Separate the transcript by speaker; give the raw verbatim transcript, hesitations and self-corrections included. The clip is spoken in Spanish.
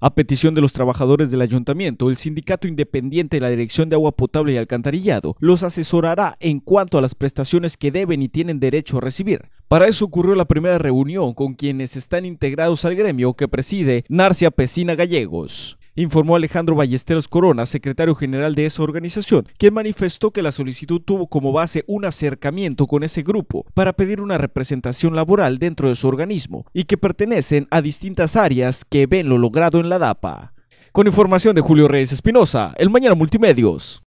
Speaker 1: A petición de los trabajadores del ayuntamiento, el sindicato independiente de la Dirección de Agua Potable y Alcantarillado los asesorará en cuanto a las prestaciones que deben y tienen derecho a recibir. Para eso ocurrió la primera reunión con quienes están integrados al gremio que preside Narcia Pesina Gallegos, informó Alejandro Ballesteros Corona, secretario general de esa organización, quien manifestó que la solicitud tuvo como base un acercamiento con ese grupo para pedir una representación laboral dentro de su organismo y que pertenecen a distintas áreas que ven lo logrado en la D A P A. Con información de Julio Reyes Espinosa, El Mañana Multimedios.